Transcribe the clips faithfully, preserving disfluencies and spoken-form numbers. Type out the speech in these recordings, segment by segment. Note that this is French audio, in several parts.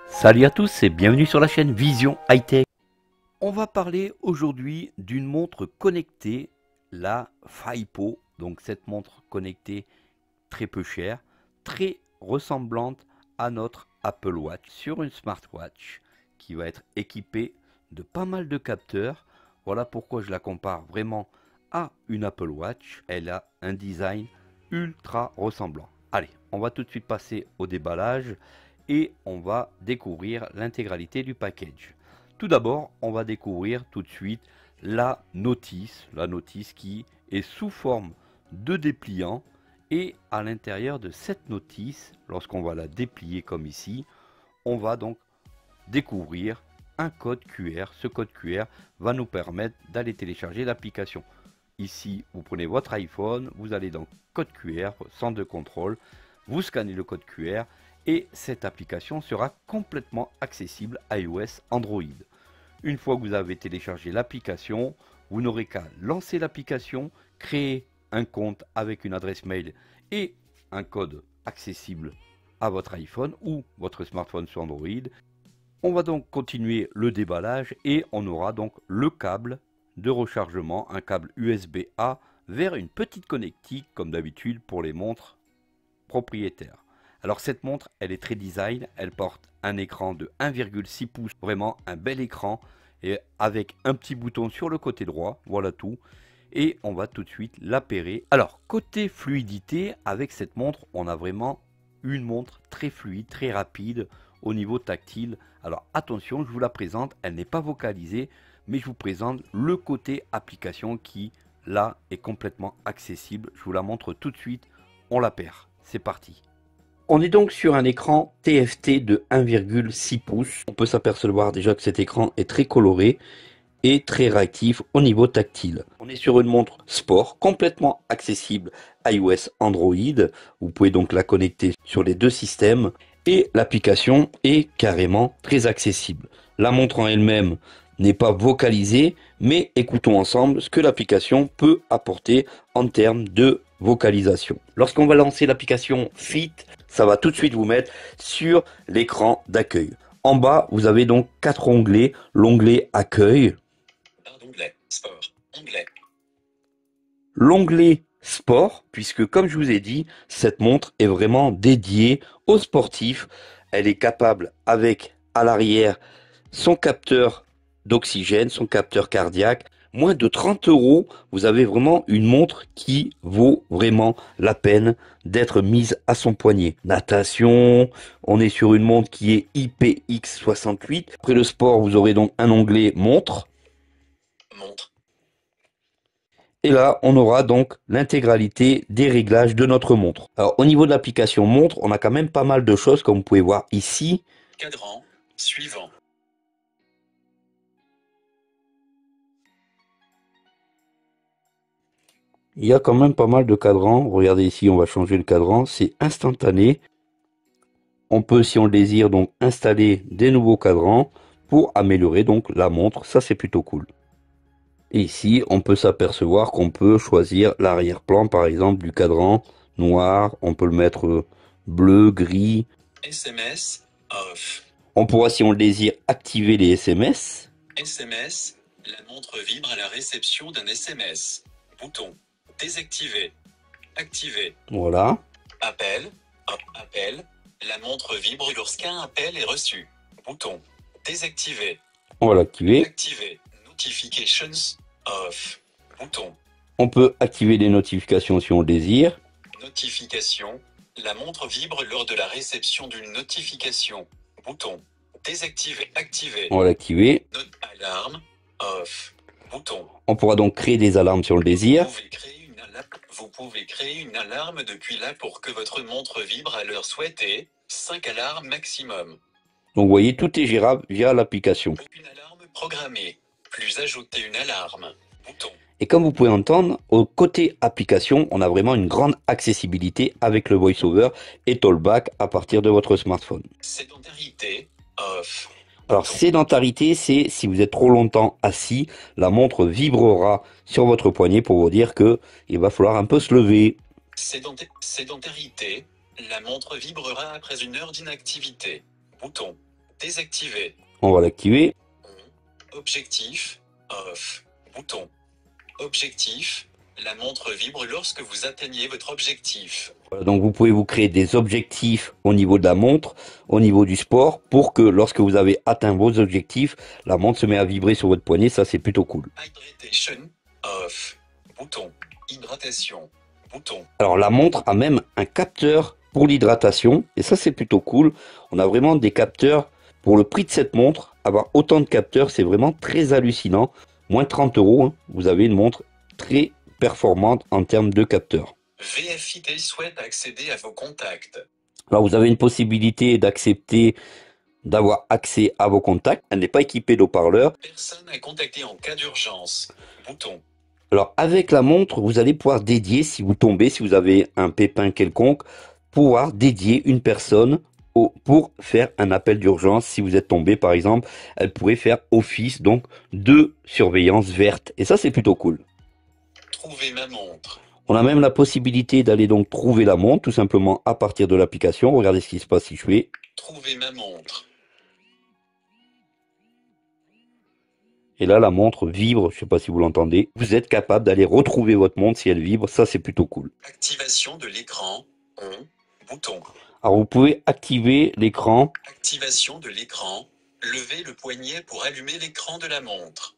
Salut à tous et bienvenue sur la chaîne Vision High-Tech. On va parler aujourd'hui d'une montre connectée, la Faipo. Donc cette montre connectée très peu chère, très ressemblante à notre Apple Watch sur une smartwatch qui va être équipée de pas mal de capteurs. Voilà pourquoi je la compare vraiment à une Apple Watch. Elle a un design ultra ressemblant. Allez, on va tout de suite passer au déballage et on va découvrir l'intégralité du package. Tout d'abord, on va découvrir tout de suite la notice, la notice qui est sous forme de dépliant, et à l'intérieur de cette notice, lorsqu'on va la déplier comme ici, on va donc découvrir un code Q R. Ce code Q R va nous permettre d'aller télécharger l'application. Ici, vous prenez votre iPhone, vous allez dans code Q R, centre de contrôle, vous scannez le code Q R et cette application sera complètement accessible iOS, Android. Une fois que vous avez téléchargé l'application, vous n'aurez qu'à lancer l'application, créer un compte avec une adresse mail et un code accessible à votre iPhone ou votre smartphone sur Android. On va donc continuer le déballage et on aura donc le câble de rechargement, un câble U S B A vers une petite connectique comme d'habitude pour les montres propriétaires. Alors cette montre, elle est très design, elle porte un écran de un virgule six pouces, vraiment un bel écran, et avec un petit bouton sur le côté droit, voilà tout. Et on va tout de suite l'appairer. Alors côté fluidité, avec cette montre, on a vraiment une montre très fluide, très rapide au niveau tactile. Alors attention, je vous la présente, elle n'est pas vocalisée, mais je vous présente le côté application qui, là, est complètement accessible. Je vous la montre tout de suite, on l'appaire. C'est parti. On est donc sur un écran T F T de un virgule six pouces. On peut s'apercevoir déjà que cet écran est très coloré et très réactif au niveau tactile. On est sur une montre sport complètement accessible iOS, Android. Vous pouvez donc la connecter sur les deux systèmes et l'application est carrément très accessible. La montre en elle-même n'est pas vocalisée, mais écoutons ensemble ce que l'application peut apporter en termes de vocalisation. Lorsqu'on va lancer l'application Fit, ça va tout de suite vous mettre sur l'écran d'accueil. En bas, vous avez donc quatre onglets. L'onglet Accueil, Sport, onglet. L'onglet Sport, puisque comme je vous ai dit, cette montre est vraiment dédiée aux sportifs. Elle est capable avec à l'arrière son capteur d'oxygène, son capteur cardiaque. Moins de trente euros, vous avez vraiment une montre qui vaut vraiment la peine d'être mise à son poignet. Natation, on est sur une montre qui est I P X soixante-huit. Après le sport, vous aurez donc un onglet montre. Montre. Et là, on aura donc l'intégralité des réglages de notre montre. Alors, au niveau de l'application montre, on a quand même pas mal de choses, comme vous pouvez voir ici. Cadran suivant. Il y a quand même pas mal de cadrans. Regardez ici, on va changer le cadran. C'est instantané. On peut, si on le désire, donc installer des nouveaux cadrans pour améliorer donc la montre. Ça, c'est plutôt cool. Et ici, on peut s'apercevoir qu'on peut choisir l'arrière-plan, par exemple, du cadran noir. On peut le mettre bleu, gris. S M S off. On pourra, si on le désire, activer les S M S. S M S, la montre vibre à la réception d'un S M S. Bouton. Désactiver. Activer. Voilà. Appel. Hop, appel. La montre vibre lorsqu'un appel est reçu. Bouton. Désactiver. On va l'activer. Activer. Notifications off. Bouton. On peut activer les notifications si on le désire. Notification. La montre vibre lors de la réception d'une notification. Bouton. Désactiver. Activer. On va l'activer. Note alarme. Off. Bouton. On pourra donc créer des alarmes si on le désire. Vous pouvez créer une alarme, vous pouvez créer une alarme depuis là pour que votre montre vibre à l'heure souhaitée. cinq alarmes maximum. Donc vous voyez, tout est gérable via l'application. Une alarme programmée. Plus ajouter une alarme. Bouton. Et comme vous pouvez entendre, au côté application, on a vraiment une grande accessibilité avec le VoiceOver et Talkback à partir de votre smartphone. Sédentarité. Off. Alors, sédentarité, c'est si vous êtes trop longtemps assis, la montre vibrera sur votre poignet pour vous dire que il va falloir un peu se lever. Sédenta- Sédentarité. La montre vibrera après une heure d'inactivité. Bouton. Désactiver. On va l'activer. Objectif, off. Bouton. Objectif, la montre vibre lorsque vous atteignez votre objectif. Voilà, donc vous pouvez vous créer des objectifs au niveau de la montre, au niveau du sport, pour que lorsque vous avez atteint vos objectifs, la montre se met à vibrer sur votre poignet, ça c'est plutôt cool. Hydration, off. Bouton. Hydratation. Bouton. Alors la montre a même un capteur pour l'hydratation, et ça c'est plutôt cool. On a vraiment des capteurs pour le prix de cette montre. Avoir autant de capteurs, c'est vraiment très hallucinant. Moins trente euros, hein, vous avez une montre très performante en termes de capteurs. V F I T souhaite accéder à vos contacts. Alors vous avez une possibilité d'accepter d'avoir accès à vos contacts. Elle n'est pas équipée d'haut-parleurs. Personne à contacter en cas d'urgence. Bouton. Alors avec la montre, vous allez pouvoir dédier, si vous tombez, si vous avez un pépin quelconque, pouvoir dédier une personne au, pour faire un appel d'urgence. Si vous êtes tombé par exemple, elle pourrait faire office donc de surveillance verte. Et ça c'est plutôt cool. Trouver ma montre. On a même la possibilité d'aller donc trouver la montre, tout simplement à partir de l'application. Regardez ce qui se passe si je fais. Trouver ma montre. Et là, la montre vibre, je ne sais pas si vous l'entendez. Vous êtes capable d'aller retrouver votre montre si elle vibre, ça c'est plutôt cool. Activation de l'écran. On. Bouton. Alors vous pouvez activer l'écran. Activation de l'écran. Levez le poignet pour allumer l'écran de la montre.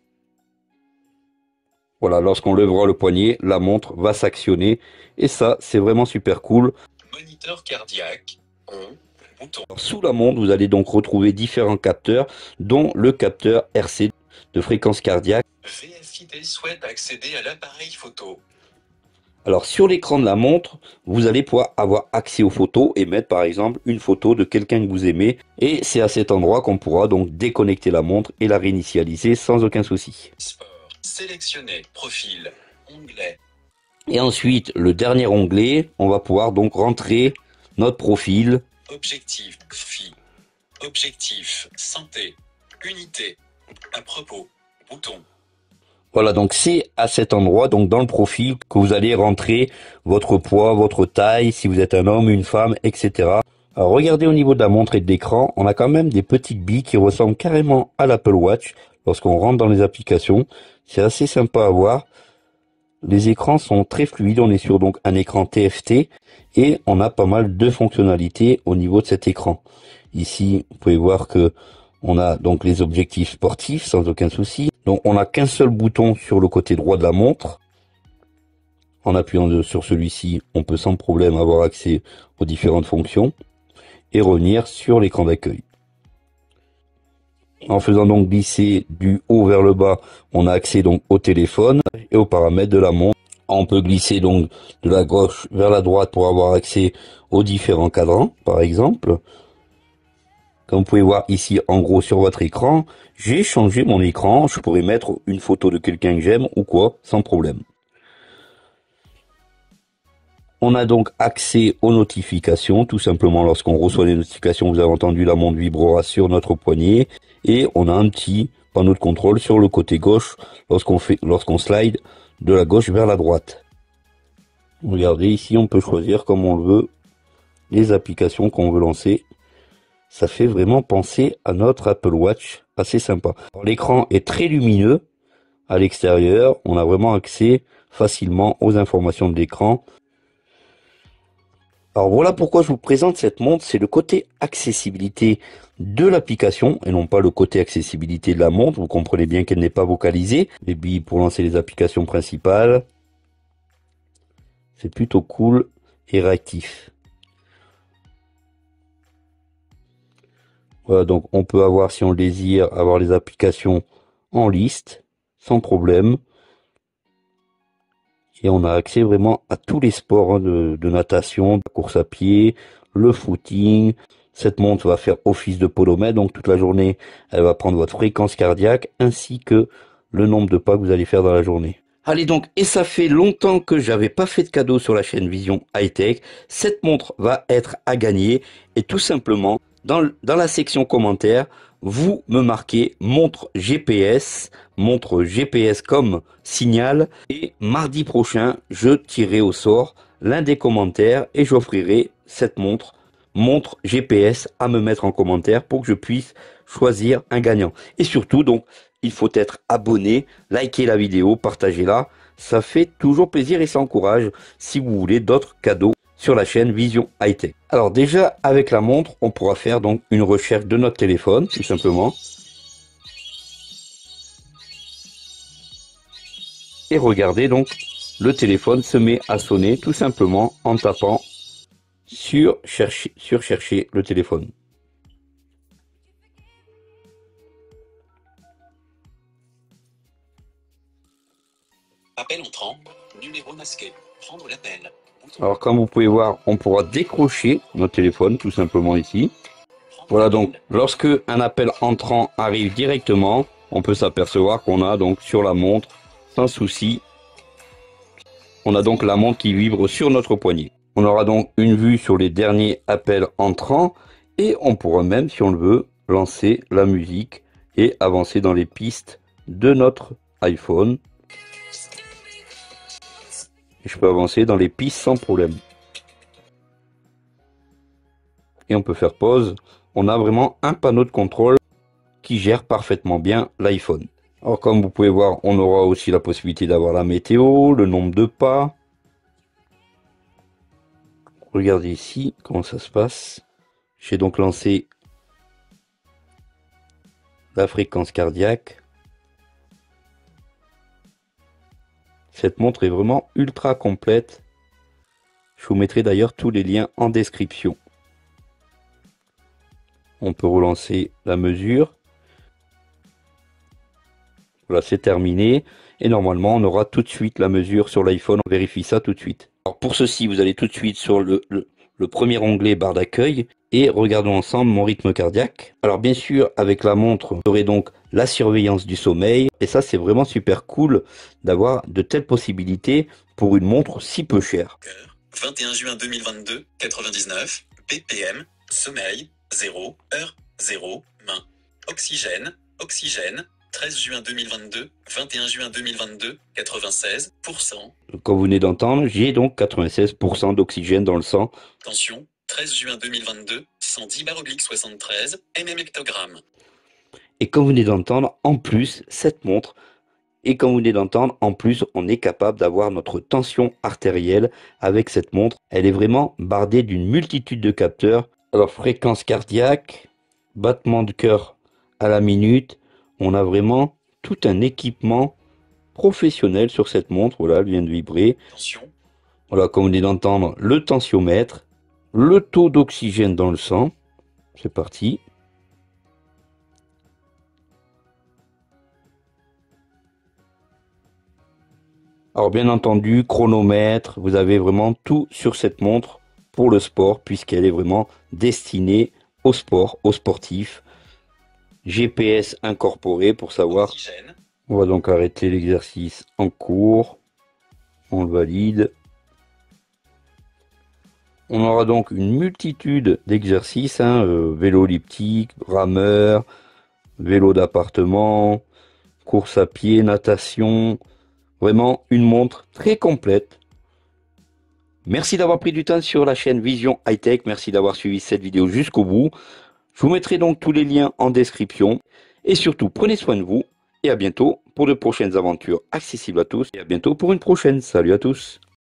Voilà, lorsqu'on lèvera le poignet, la montre va s'actionner. Et ça, c'est vraiment super cool. Moniteur cardiaque. On. Bouton. Alors, sous la montre, vous allez donc retrouver différents capteurs, dont le capteur R C de fréquence cardiaque. V F I T souhaite accéder à l'appareil photo. Alors sur l'écran de la montre, vous allez pouvoir avoir accès aux photos et mettre par exemple une photo de quelqu'un que vous aimez. Et c'est à cet endroit qu'on pourra donc déconnecter la montre et la réinitialiser sans aucun souci. Sport. Sélectionner. Profil. Onglet. Et ensuite, le dernier onglet, on va pouvoir donc rentrer notre profil. Objectif. F I. Objectif. Santé. Unité. À propos. Bouton. Voilà, donc c'est à cet endroit, donc dans le profil, que vous allez rentrer votre poids, votre taille, si vous êtes un homme, une femme, et cetera. Alors regardez au niveau de la montre et de l'écran, on a quand même des petites billes qui ressemblent carrément à l'Apple Watch. Lorsqu'on rentre dans les applications, c'est assez sympa à voir. Les écrans sont très fluides, on est sur donc un écran T F T et on a pas mal de fonctionnalités au niveau de cet écran. Ici, vous pouvez voir que on a donc les objectifs sportifs sans aucun souci. Donc on n'a qu'un seul bouton sur le côté droit de la montre. En appuyant sur celui-ci, on peut sans problème avoir accès aux différentes fonctions et revenir sur l'écran d'accueil. En faisant donc glisser du haut vers le bas, on a accès donc au téléphone et aux paramètres de la montre. On peut glisser donc de la gauche vers la droite pour avoir accès aux différents cadrans, par exemple. Comme vous pouvez voir ici, en gros, sur votre écran, j'ai changé mon écran. Je pourrais mettre une photo de quelqu'un que j'aime ou quoi, sans problème. On a donc accès aux notifications. Tout simplement, lorsqu'on reçoit des notifications, vous avez entendu, la montre vibrera sur notre poignet. Et on a un petit panneau de contrôle sur le côté gauche lorsqu'on fait, lorsqu'on slide de la gauche vers la droite. Regardez, ici, on peut choisir comme on le veut les applications qu'on veut lancer. Ça fait vraiment penser à notre Apple Watch, assez sympa. L'écran est très lumineux à l'extérieur, on a vraiment accès facilement aux informations de l'écran. Alors voilà pourquoi je vous présente cette montre, c'est le côté accessibilité de l'application et non pas le côté accessibilité de la montre. Vous comprenez bien qu'elle n'est pas vocalisée. Les billes pour lancer les applications principales. C'est plutôt cool et réactif. Voilà, donc on peut avoir, si on le désire, avoir les applications en liste, sans problème. Et on a accès vraiment à tous les sports hein, de, de natation, de course à pied, le footing. Cette montre va faire office de podomètre, donc toute la journée, elle va prendre votre fréquence cardiaque, ainsi que le nombre de pas que vous allez faire dans la journée. Allez donc, et ça fait longtemps que j'avais pas fait de cadeau sur la chaîne Vision High Tech. Cette montre va être à gagner, et tout simplement, Dans, dans la section commentaires, vous me marquez montre G P S, montre G P S comme signal. Et mardi prochain, je tirerai au sort l'un des commentaires et j'offrirai cette montre montre G P S à me mettre en commentaire pour que je puisse choisir un gagnant. Et surtout, donc, il faut être abonné, liker la vidéo, partager-la. Ça fait toujours plaisir et ça encourage si vous voulez d'autres cadeaux sur la chaîne Vision High Tech. Alors déjà, avec la montre, on pourra faire donc une recherche de notre téléphone, tout simplement. Et regardez donc, le téléphone se met à sonner tout simplement en tapant sur chercher, sur chercher le téléphone. Appel entrant, numéro masqué, prendre l'appel. Alors comme vous pouvez voir, on pourra décrocher notre téléphone tout simplement ici. Voilà donc, lorsque un appel entrant arrive directement, on peut s'apercevoir qu'on a donc sur la montre, sans souci, on a donc la montre qui vibre sur notre poignet. On aura donc une vue sur les derniers appels entrants et on pourra même, si on le veut, lancer la musique et avancer dans les pistes de notre iPhone. Et je peux avancer dans les pistes sans problème. Et on peut faire pause. On a vraiment un panneau de contrôle qui gère parfaitement bien l'iPhone. Alors comme vous pouvez voir, on aura aussi la possibilité d'avoir la météo, le nombre de pas. Regardez ici comment ça se passe. J'ai donc lancé la fréquence cardiaque. Cette montre est vraiment ultra complète. Je vous mettrai d'ailleurs tous les liens en description. On peut relancer la mesure. Voilà, c'est terminé. Et normalement, on aura tout de suite la mesure sur l'iPhone. On vérifie ça tout de suite. Alors pour ceci, vous allez tout de suite sur le, le, le premier onglet barre d'accueil. Et regardons ensemble mon rythme cardiaque. Alors bien sûr, avec la montre, vous aurez donc la surveillance du sommeil. Et ça, c'est vraiment super cool d'avoir de telles possibilités pour une montre si peu chère. vingt et un juin deux mille vingt-deux, quatre-vingt-dix-neuf, B P M, sommeil, zéro, heure, zéro, main. Oxygène, oxygène, treize juin deux mille vingt-deux, vingt et un juin deux mille vingt-deux, quatre-vingt-seize pour cent. Comme vous venez d'entendre, j'ai donc quatre-vingt-seize pour cent d'oxygène dans le sang. Tension, treize juin deux mille vingt-deux, cent dix bar oblique soixante-treize, mmHg. Et comme vous venez d'entendre, en plus, cette montre, et comme vous venez d'entendre, en plus, on est capable d'avoir notre tension artérielle avec cette montre. Elle est vraiment bardée d'une multitude de capteurs. Alors, fréquence cardiaque, battement de cœur à la minute. On a vraiment tout un équipement professionnel sur cette montre. Voilà, elle vient de vibrer. Tension. Voilà, comme vous venez d'entendre, le tensiomètre, le taux d'oxygène dans le sang. C'est parti. Alors bien entendu, chronomètre, vous avez vraiment tout sur cette montre pour le sport, puisqu'elle est vraiment destinée au sport, aux sportifs. G P S incorporé pour savoir. Oxygène. On va donc arrêter l'exercice en cours. On le valide. On aura donc une multitude d'exercices, hein, euh, vélo elliptique, rameur, vélo d'appartement, course à pied, natation. Vraiment une montre très complète. Merci d'avoir pris du temps sur la chaîne Vision High Tech. Merci d'avoir suivi cette vidéo jusqu'au bout. Je vous mettrai donc tous les liens en description. Et surtout, prenez soin de vous. Et à bientôt pour de prochaines aventures accessibles à tous. Et à bientôt pour une prochaine. Salut à tous.